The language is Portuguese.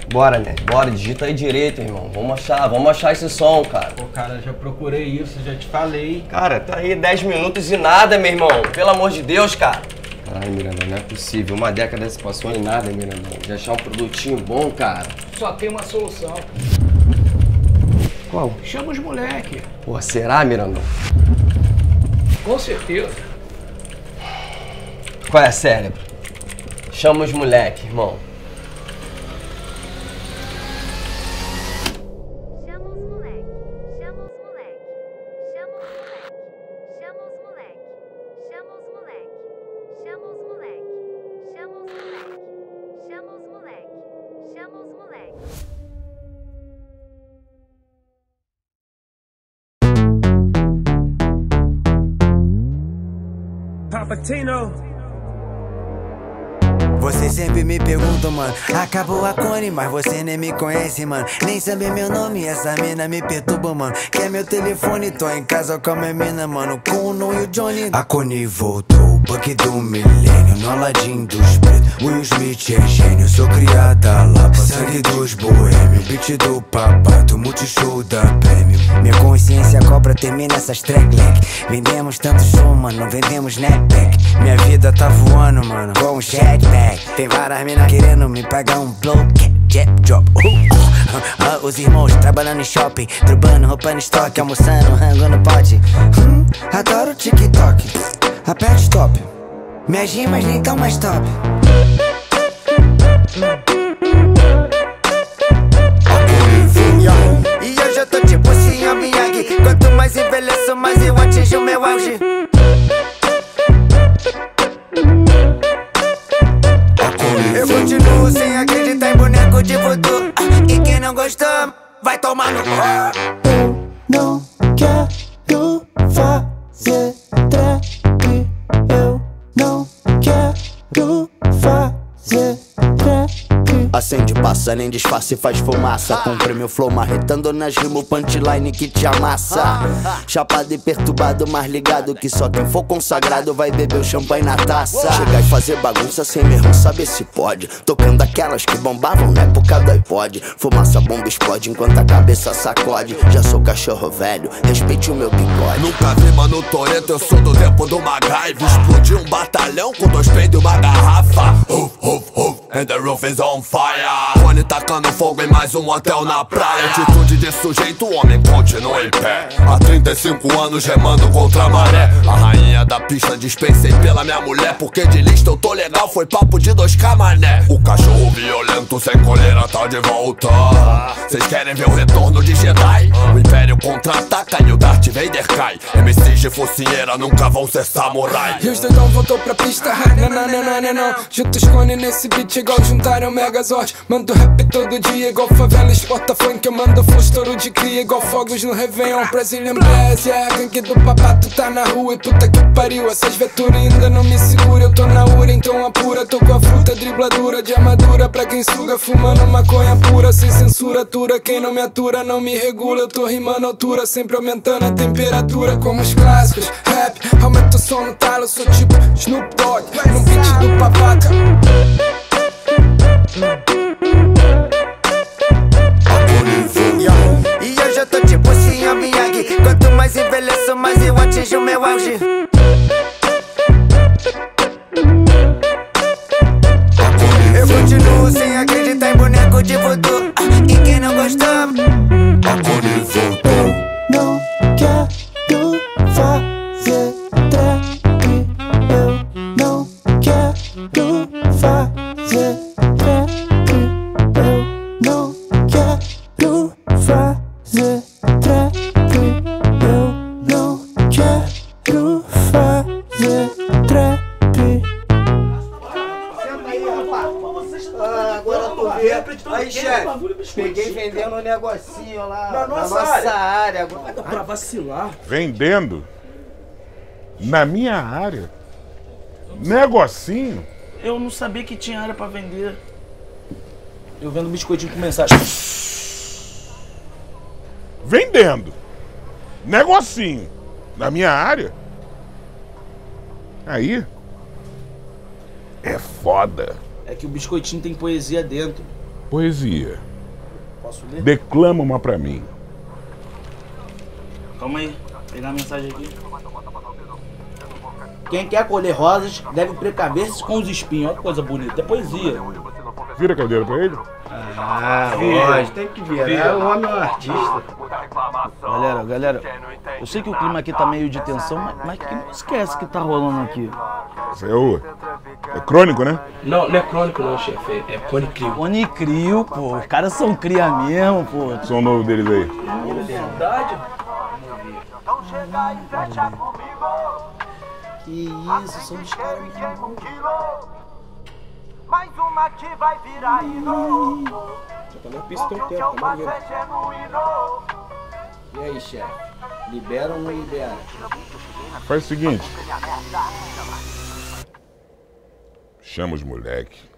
Bora, né? Bora, digita aí direito, irmão. Vamos achar esse som, cara. Pô, cara, já procurei isso, já te falei. Cara, tá aí 10 minutos e nada, meu irmão. Pelo amor de Deus, cara. Ai, Miranda, não é possível. Uma década se passou em nada, Miranda. De achar um produtinho bom, cara. Só tem uma solução. Qual? Chama os moleque. Pô, será, Miranda? Com certeza. Qual é, cérebro? Chama os moleque, irmão. Você sempre me pergunta, mano, acabou a Cone, mas você nem me conhece, mano. Nem sabe meu nome, essa mina me perturba, mano. Quer meu telefone, tô em casa com a minha mina, mano. Com o No e o Johnny. A Cone voltou, Buck do milênio, no Aladdin dos pretos. Will Smith é gênio, sou criada lá, sangue dos boêmios. Beat do papato, multishow da prêmio. Minha consciência cobra, termina essas tracklag. Vendemos tanto show, mano, não vendemos snapback. Minha vida tá voando, mano, com um jetpack. Tem várias minas querendo me pagar um blow, jet drop. Os irmãos trabalhando em shopping, trubando roupa no estoque, almoçando, rango no pote. Adoro TikTok, aperte stop. Minhas rimas nem tão mais top. E eu já tô tipo assim, Miyagi. Quanto mais envelheço, mais eu atinjo meu auge. Eu continuo sem acreditar em boneco de voodoo. E quem não gostou, vai tomar no cu. Eu não quero fazer trap. Eu não quero fazer trap. Acende, passa, nem disfarce, faz fumaça. Comprei meu flow marretando nas rimas, punchline que te amassa. Chapado e perturbado, mais ligado que só quem for consagrado vai beber o champanhe na taça. Chegar e fazer bagunça sem mesmo saber se pode. Tocando aquelas que bombavam na época do iPod. Fumaça, bomba explode enquanto a cabeça sacode. Já sou cachorro velho, respeite o meu bigode. Nunca vi Mano Toretto, eu sou do tempo do MacGyver. Explodi um batalhão com 2 peitos e uma garrafa. And the roof is on fire. Cone tacando fogo em mais um hotel na praia. Atitude de sujeito, o homem continua em pé. Há 35 anos remando contra a maré. A rainha da pista dispensei pela minha mulher. Porque de lista eu tô legal, foi papo de 2K mané. O cachorro violento sem coleira tá de volta. Cês querem ver o retorno de Jedi? O Império contra-ataca e o Darth Vader cai. MCs de focinheira nunca vão ser samurai. E os doidão voltou pra pista, não. Juntos Cone nesse beat igual juntaram Megazord. Mando rap todo dia igual favela exporta funk. Eu mando flow estouro de cria igual fogos no Réveillon. Brazilian Blast, a gangue do papato tá na rua. E puta que pariu, essas veturas ainda não me segura. Eu tô na ura, então apura. Tô com a fruta dribladura de armadura pra quem suga. Fumando maconha pura, sem censura atura. Quem não me atura não me regula. Eu tô rimando altura, sempre aumentando a temperatura. Como os clássicos, rap, aumenta o som no talo. Eu sou tipo Snoop Dogg, no beat do papaca. E eu já tô tipo assim, Miyagi. Quanto mais envelheço, mais eu atinjo meu auge. Eu continuo sem acreditar em boneco de voodoo. E quem não gostou, eu não quero fazer trap. Eu não quero fazer trap. Eu não quero fazer trap. Eu não quero fazer trap. Agora eu tô vendo. Aí, chefe, peguei vendendo um negocinho lá na nossa área. Agora dá pra vacilar. Vendendo? Na minha área? Negocinho? Eu não sabia que tinha área pra vender. Eu vendo biscoitinho com mensagem. Vendendo. Negocinho. Na minha área? Aí. É foda. É que o biscoitinho tem poesia dentro. Poesia. Posso ler? Declama uma pra mim. Calma aí, vou pegar a mensagem aqui. Quem quer colher rosas deve precaver-se com os espinhos. Olha que coisa bonita, é poesia. Vira a cadeira pra ele. Ah, lógico, tem que virar. O homem é um artista. Galera, eu sei que o clima aqui tá meio de tensão, mas que música é essa que tá rolando aqui? Isso é crônico, né? Não, não é crônico não, chefe. É Pony Crio. Pony Crio, pô. Os caras são cria mesmo, pô. Som novo deles aí. Verdade? Que isso, são dos caras mesmo. Mais uma que vai virar hino. E aí, chefe? Libera ou não libera? Faz o seguinte. Chama os moleque.